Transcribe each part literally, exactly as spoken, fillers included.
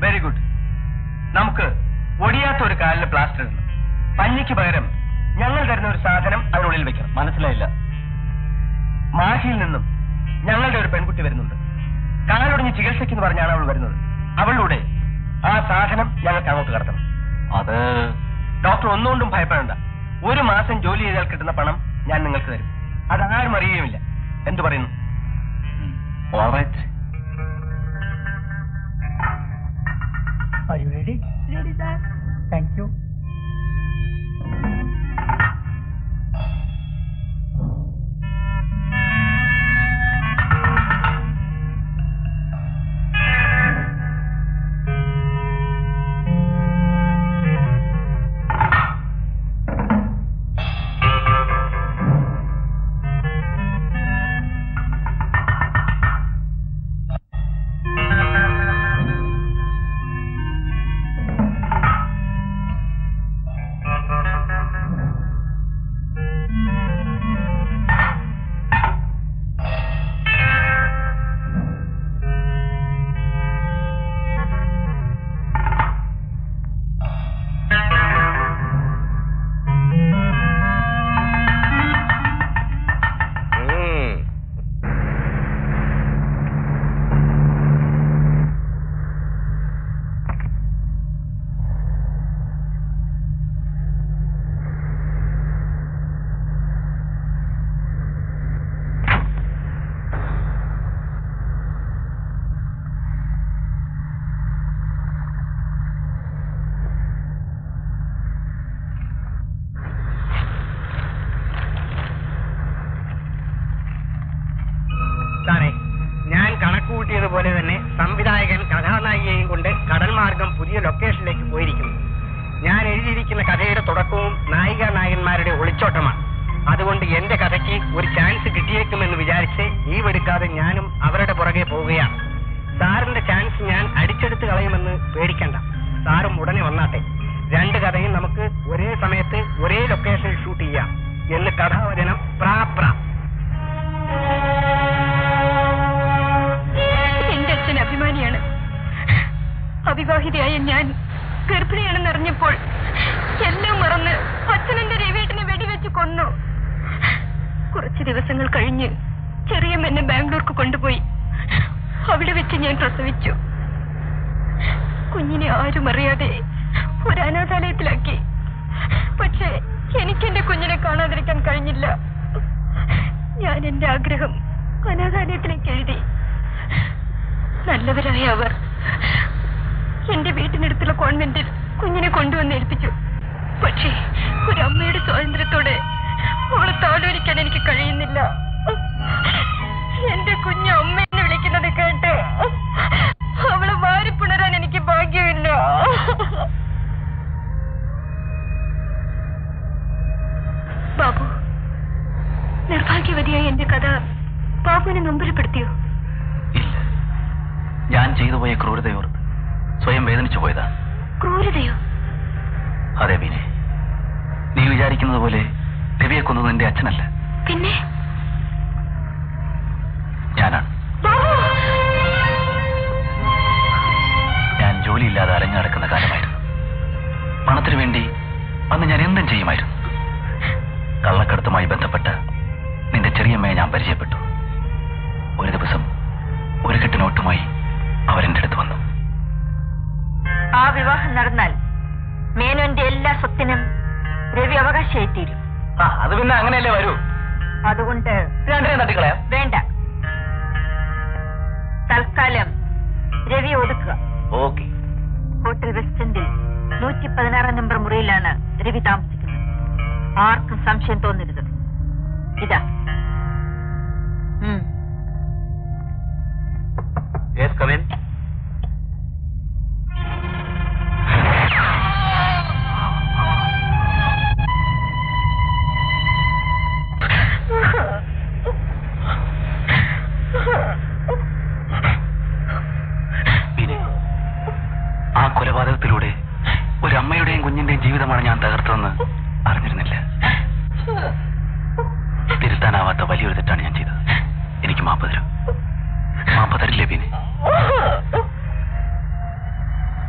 Very good. നമുക്ക് ഒടിയാത്ത ഒരു കാലിന് പ്ലാസ്റ്റർ ഇടണം. പഞ്ഞിക്ക് പകരം ഞങ്ങൾ തരുന്ന ഒരു സാധനം അതിനുള്ളിൽ വെക്കണം. മനസ്സിലായില്ല? മാഹിയിൽ നിന്നും ഞങ്ങളുടെ ഒരു പെൺകുട്ടി വരുന്നുണ്ട്. കാലൊടിഞ്ഞ് ചികിത്സയ്ക്കെന്ന് പറഞ്ഞാണ് അവൾ വരുന്നത്. അവളുടെ ആ സാധനം ഞങ്ങൾക്ക് അങ്ങോട്ട് കടത്തണം. അത് ഡോക്ടർ ഒന്നുകൊണ്ടും ഭയപ്പെടേണ്ട. ഒരു മാസം ജോലി ചെയ്താൽ കിട്ടുന്ന പണം ഞാൻ നിങ്ങൾക്ക് തരും. അതാരും അറിയുകയുമില്ല. എന്തു പറയുന്നു? Are you ready? Ready, sir. Thank you. പോലെ തന്നെ സംവിധായകൻ കഥാനായികയും കൊണ്ട് കടൽ മാർഗം പുതിയ ലൊക്കേഷനിലേക്ക് പോയിരിക്കുന്നു. ഞാൻ എഴുതിയിരിക്കുന്ന കഥയുടെ തുടക്കവും നായിക നായകന്മാരുടെ ഒളിച്ചോട്ടമാണ്. അതുകൊണ്ട് എന്റെ കഥയ്ക്ക് ഒരു ചാൻസ് കിട്ടിയേക്കുമെന്ന് വിചാരിച്ച് ലീവെടുക്കാതെ ഞാനും അവരുടെ പുറകെ പോവുകയാണ്. സാറിന്റെ ചാൻസ് ഞാൻ അടിച്ചെടുത്ത് കളയുമെന്ന് പേടിക്കണ്ട. സാറും ഉടനെ വന്നാട്ടെ. രണ്ട് കഥയും നമുക്ക് ഒരേ സമയത്ത് ഒരേ ലൊക്കേഷനിൽ ഷൂട്ട് ചെയ്യാം എന്ന് കഥാവചനം പ്രാ പ്രാ. എന്റെ അച്ഛൻ അഭിമാനിയാണ്. അവിവാഹിതയായ ഞാൻ ഗർഭിണിയാണെന്ന് അറിഞ്ഞപ്പോൾ എല്ലാം മറന്ന് അച്ഛനെന്റെ രവിയേട്ടനെ വെടിവെച്ച് കൊന്നു. കുറച്ച് ദിവസങ്ങൾ കഴിഞ്ഞ് ചെറിയമ്മ എന്നെ ബാംഗ്ലൂർക്ക് കൊണ്ടുപോയി. അവിടെ വെച്ച് ഞാൻ പ്രസവിച്ചു. കുഞ്ഞിനെ ആരും അറിയാതെ ഒരു അനാഥാലയത്തിലാക്കി. പക്ഷേ എനിക്കെന്റെ കുഞ്ഞിനെ കാണാതിരിക്കാൻ കഴിഞ്ഞില്ല. ഞാൻ എന്റെ ആഗ്രഹം അനാഥാലയത്തിലേക്ക് എഴുതി. നല്ലവരായ അവർ എന്റെ വീട്ടിനടുത്തുള്ള കോൺവെന്റിൽ കുഞ്ഞിനെ കൊണ്ടുവന്ന് ഏൽപ്പിച്ചു. പക്ഷേ ഒരമ്മയുടെ സ്വാതന്ത്ര്യത്തോടെ അവളെ താലോലിക്കാൻ എനിക്ക് കഴിയുന്നില്ല. എന്റെ കുഞ്ഞ് അമ്മയെന്ന് വിളിക്കുന്നത് കേട്ട് അവളെ വാരിപ്പുണരാൻ എനിക്ക് ഭാഗ്യമില്ല. ബാബു, നിർഭാഗ്യവതിയായ എന്റെ കഥ ബാബുവിനെ നൊമ്പരപ്പെടുത്തിയോ? ഇല്ല, ഞാൻ ചെയ്തു പോയ ക്രൂരതയോർത്ത് സ്വയം വേദനിച്ചു പോയതാണ്. ക്രൂരതയോ? അതെ മീനെ, നീ വിചാരിക്കുന്നത് പോലെ രവിയെ കൊന്നത് എന്റെ അച്ഛനല്ല, പിന്നെ ഞാനാണ്. ഞാൻ ജോലിയില്ലാതെ അലഞ്ഞു നടക്കുന്ന കാലമായിരുന്നു. പണത്തിനു വേണ്ടി അന്ന് ഞാൻ എന്തും ചെയ്യുമായിരുന്നു. കള്ളക്കടത്തുമായി ബന്ധപ്പെട്ട നിന്റെ ചെറിയമ്മയെ ഞാൻ പരിചയപ്പെട്ടു. ഒരു ദിവസം ഒരു കെട്ടിനോട്ടുമായി അവരെന്റെ അടുത്ത് വന്നു. ആ വിവാഹം നടന്നാൽ മേനോന്റെ എല്ലാ സ്വത്തിനും രവി അവകാശമായി തീരും. അത് പിന്നെ അങ്ങനെയല്ലേ വരൂ. അതുകൊണ്ട് രണ്ടിനെയും തട്ടിക്കളയാം. വേണ്ട, തൽക്കാലം രവി ഒതുക്കുക. ഓക്കെ. ഹോട്ടൽ വെസ്റ്റ് എൻഡിൽ നൂറ്റി പതിനാറാം നമ്പർ മുറിയിലാണ് രവി താമസിക്കുന്നത്. ആർക്കും സംശയം തോന്നരുത്. ഇതാ. Yes, come in. ആ കൊലപാതകത്തിലൂടെ ഒരു അമ്മയുടെയും കുഞ്ഞിന്റെയും ജീവിതമാണ് ഞാൻ തകർത്തതെന്ന് അറിഞ്ഞിരുന്നില്ല. തിരുത്താനാവാത്ത വലിയൊരു തെറ്റാണ് ഞാൻ ചെയ്തത്. എനിക്ക് മാപ്പ് തരും. മാപ്പ് തരില്ലേ ബീനെ?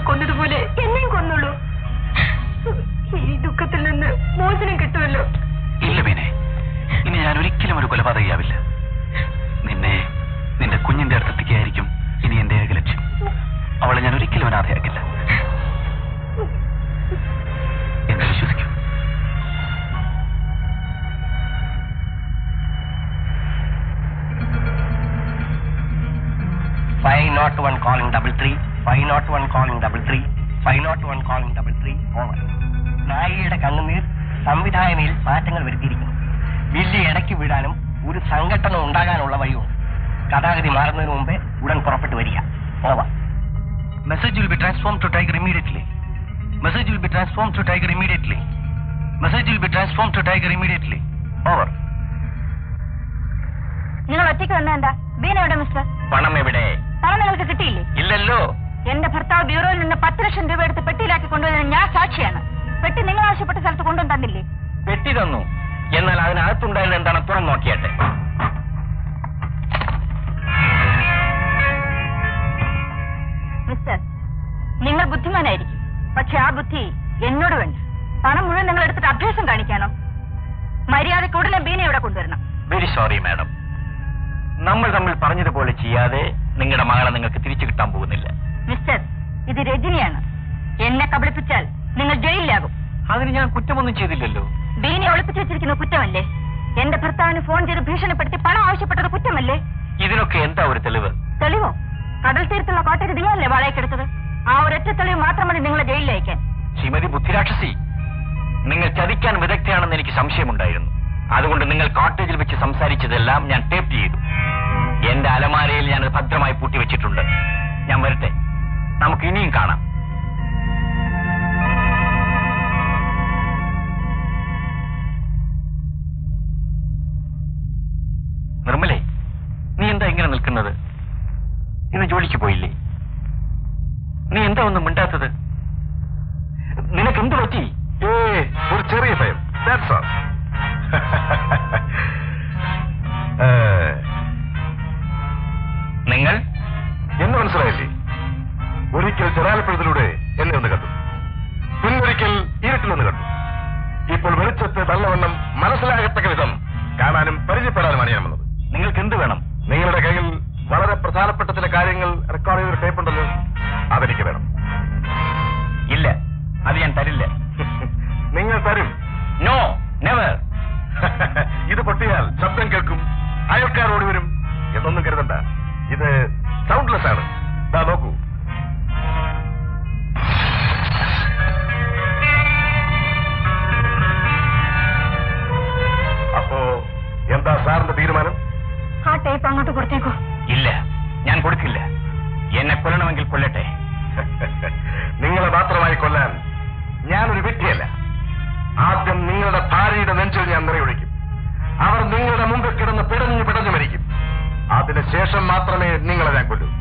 കൊന്നതുപോലെ എന്നെയും കൊന്നുള്ളൂ. ഈ ദുഃഖത്തിൽ നിന്ന് മോചനം കിട്ടുമല്ലോ. ഇല്ല ബീനെ, ഇനി ഞാൻ ഒരിക്കലും ഒരു കൊലപാതകയാവില്ല. നിന്നെ നിന്റെ കുഞ്ഞിന്റെ അടുത്തെത്തിക്കായിരിക്കും ഇനി എന്റെ ഏക ലക്ഷ്യം. അവളെ ഞാൻ ഒരിക്കലും അനാഥയാക്കില്ല. എന്നെ വിശ്വസിക്കൂ. Five naught one calling double three five naught one calling double three five naught one calling double three over. നായികയുടെ കണ്ണുനീർ സംവിധായകയിൽ മാറ്റങ്ങൾ വരുത്തിയിരിക്കുന്നു. വില്ലി ഇടയ്ക്ക് വീഴാനും ഒരു സംഘടന ഉണ്ടാകാനുള്ള വഴിയുണ്ട്. കഥാഗതി മാറുന്നതിന് മുമ്പേ ഉടൻ പുറപ്പെട്ടു വരിക. Over. Message will be transformed to Tiger immediately. Message will be transformed to Tiger immediately. Message will be transformed to Tiger immediately. Over. നിങ്ങൾ ഒറ്റയ്ക്ക് വന്ന എന്താ? ബീന എവിടെ മിസ്റ്റർ? പണം എവിടെ? പണം നിങ്ങൾക്ക് കിട്ടിയില്ലേ? ഇല്ലല്ലോ. എന്റെ ഭർത്താവ് ബ്യൂറോയിൽ നിന്ന് പത്ത് ലക്ഷം രൂപ എടുത്ത് പെട്ടിയിലാക്കി കൊണ്ടുവരുന്ന ഞാൻ സാക്ഷിയാണ്. പെട്ടി നിങ്ങൾ ആവശ്യപ്പെട്ട സ്ഥലത്ത് കൊണ്ടുവന്ന് തന്നില്ലേ? പെട്ടി തന്നു. എന്നാൽ അതിനകത്തുണ്ടായിരുന്ന എന്താണ് തുറന്നു നോക്കിയാട്ടെ. മിസ്റ്റർ, നിങ്ങൾ ബുദ്ധിമാനായിരിക്കും, പക്ഷെ ആ ബുദ്ധി എന്നോട് വേണ്ട. പണം മുഴുവൻ നിങ്ങൾ എടുത്തിട്ട് അഭ്യാസം കാണിക്കാനോ? മര്യാദയ്ക്ക് ഉടനെ ബീനെ ഇവിടെ കൊണ്ടുവരണം. വെരി സോറി മാഡം, നമ്മൾ തമ്മിൽ പറഞ്ഞതുപോലെ ചെയ്യാതെ നിങ്ങളുടെ മകളെ നിങ്ങൾക്ക് തിരിച്ചു കിട്ടാൻ പോകുന്നില്ല. മിസ്റ്റർ, ഇത് രജനിയാണ്. എന്നെ കബളിപ്പിച്ചാൽ നിങ്ങൾ ജയിലിലാകും. അതിന് ഞാൻ കുറ്റമൊന്നും ചെയ്തില്ലല്ലോ. ബീനെ ഒളിപ്പിച്ചു വെച്ചിരിക്കുന്ന കുറ്റമല്ലേ? എന്റെ ഭർത്താവിന് ഫോൺ ചെയ്ത് ഭീഷണിപ്പെടുത്തി പണം ആവശ്യപ്പെട്ടത് കുറ്റമല്ലേ? ഇതിനൊക്കെ എന്താ ഒരു തെളിവ്? തെളിവോ? കടൽ തീരത്തുള്ള കോട്ടയിൽ നീയല്ലേ വാളയ്ക്കെടുത്തത്? ആ ഒരൊറ്റ തെളിവ് മാത്രം മതി നിങ്ങളെ ജയിലിൽ അയക്കാൻ. ശ്രീമതി ബുദ്ധിരാക്ഷസി, നിങ്ങൾ ചതിക്കാൻ വിദഗ്ധയാണെന്ന് എനിക്ക് സംശയമുണ്ടായിരുന്നു. അതുകൊണ്ട് നിങ്ങൾ കോട്ടേജിൽ വെച്ച് സംസാരിച്ചതെല്ലാം ഞാൻ ടേപ്പ് ചെയ്തു. എന്റെ അലമാരയിൽ ഞാനത് ഭദ്രമായി പൂട്ടി വെച്ചിട്ടുണ്ട്. ഞാൻ വരട്ടെ, നമുക്ക് ഇനിയും കാണാം. നിർമ്മലേ, നീ എന്താ ഇങ്ങനെ നിൽക്കുന്നത്? ഇന്ന് ജോലിക്ക് പോയില്ലേ? നീ എന്താ ഒന്നും മിണ്ടാത്തത്? നിനക്ക് എന്ത് പറ്റി? ഏ ഒരു ചെറിയ ഭയം. നിങ്ങൾ എന്ന് മനസ്സിലായില്ലേ? ഒരിക്കൽ ജനാലപ്പുഴത്തിലൂടെ എന്നെ ഒന്ന് കണ്ടു, പിന്നൊരിക്കൽ ഇരുട്ടിലൊന്ന് കണ്ടു. ഇപ്പോൾ വെളിച്ചത്തെ നല്ലവണ്ണം മനസ്സിലാകത്തക്ക വിധം കാണാനും പരിചയപ്പെടാനുമാണ് ഞാൻ വന്നത്. നിങ്ങൾക്ക് എന്ത് വേണം? നിങ്ങളുടെ കയ്യിൽ വളരെ പ്രധാനപ്പെട്ട ചില കാര്യങ്ങൾ റെക്കോർഡ് ചെയ്തൊരു ടേപ്പ് ഉണ്ടല്ലോ, അതെനിക്ക് വേണം. ഇല്ല, അത് ഞാൻ തരില്ല. നിങ്ങൾ തരും? No, never. ഇത് പൊട്ടിയാൽ ശബ്ദം കേൾക്കും, അയൽക്കാർ ഓടി വരും എന്നൊന്നും കരുതണ്ട. ഇത് സൗണ്ട്ലെസ് ആണ്. ദാ നോക്കൂ. അപ്പോ എന്താ സാറിന്റെ തീരുമാനം? ആ ടേപ്പ് അങ്ങോട്ട് കൊടുത്തേക്കോ. ഇല്ല, ഞാൻ കൊടുക്കില്ല. എന്നെ കൊല്ലണമെങ്കിൽ കൊല്ലട്ടെ. നിങ്ങളെ മാത്രമായി കൊല്ലാൻ ഞാനൊരു വിഡ്ഢിയല്ല. ആദ്യം നിങ്ങളുടെ ഭാര്യയുടെ നെഞ്ചിൽ ഞാൻ നിറയൊഴിക്കും. അവർ നിങ്ങളുടെ മുമ്പിൽ കിടന്ന് പിടഞ്ഞു പിടഞ്ഞു മരിക്കും. അതിനുശേഷം മാത്രമേ നിങ്ങളെ ഞാൻ കൊല്ലൂ.